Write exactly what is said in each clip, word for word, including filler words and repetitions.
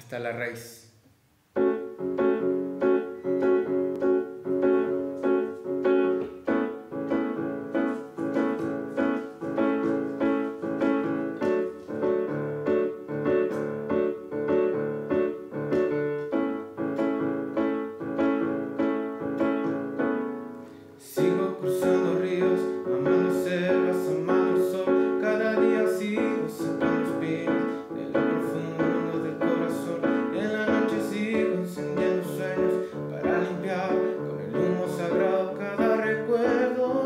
hasta la raíz. Sigo cruzando ríos, amando selvas, amando el sol. Cada día sigo sacando espinas de lo profundo del corazón. En la noche sigo encendiendo sueños para limpiar con el humo sagrado cada recuerdo.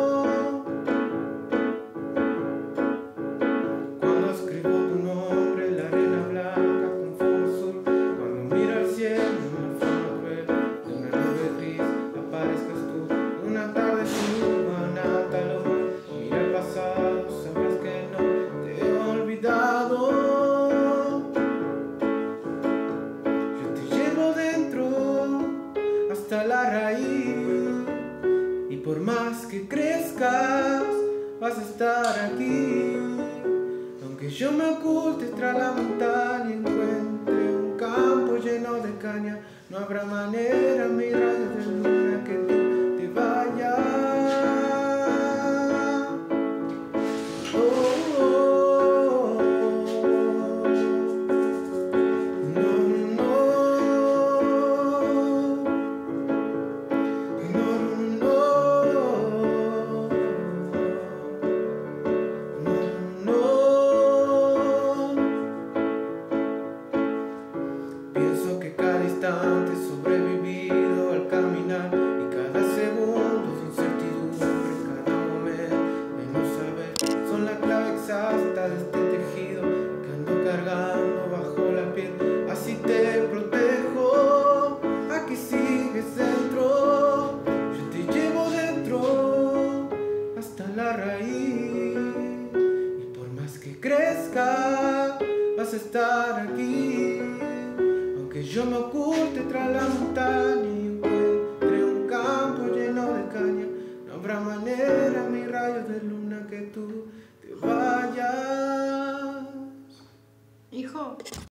Cuando escribo tu nombre en la arena blanca con fuego azul, cuando miro al cielo en una forma cruel de una nube gris, aparezcas tú. Una tarde sin luna, talón, mira el pasado, sabrás que no te he olvidado. Yo te llevo dentro hasta la raíz, y por más que crezcas vas a estar aquí. Aunque yo me oculte tras la montaña y encuentre un campo lleno de caña, no habrá manera, mi rayo de luna, que tú te vayas. Oh, oh, oh. No, no, no, no, no, no. Pienso que cada instante he sobrevivido al caminar, y cada segundo de incertidumbre, cada momento de no saber, son la clave exacta de este tejido que ando cargando bajo la piel. Así te protejo, aquí sigues dentro, yo te llevo dentro hasta la raíz, y por más que crezca vas a estar aquí. Aunque yo me oculte tras la montaña